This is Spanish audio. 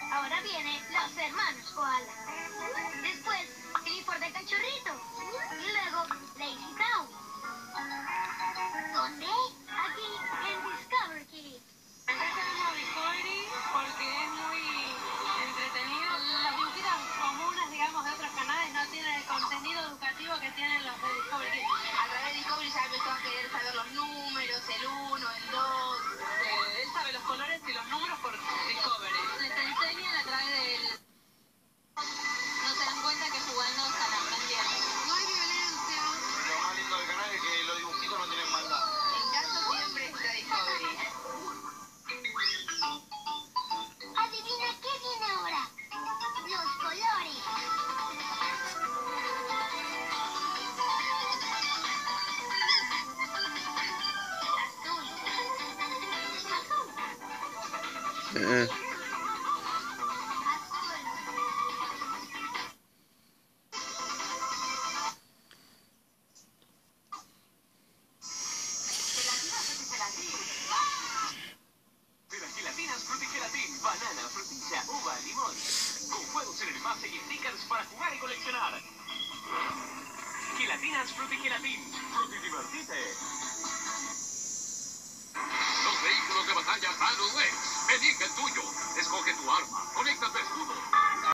Ahora vienen los hermanos Koala. Después, Clifford el cachorrito. Y luego, Lazy Town. ¿Dónde? Aquí, en Discovery Kids. Empezamos Discovery porque es muy entretenido. Las dibujitas comunes, digamos, de otros canales no tienen el contenido educativo que tienen los de Discovery Kids. A través de Discovery ya empezó a querer saber los números, el 1, el 2. Él sabe los colores y los números por Discovery. Les enseñan a través del... No se dan cuenta que jugando están aprendiendo. No hay violencia. Lo más lindo del canal es que los dibujitos no tienen maldad. En casa siempre está Discovery. Adivina qué viene ahora. Los colores. Azul. Azul. Gelatinas Frutigelatin, banana, frutilla, uva, limón. Con juegos en el envase y stickers para jugar y coleccionar. Gelatinas Frutigelatin, frutidivertite. Los vehículos de batalla Battle X. Elige el tuyo. Escoge tu arma. Conecta tu escudo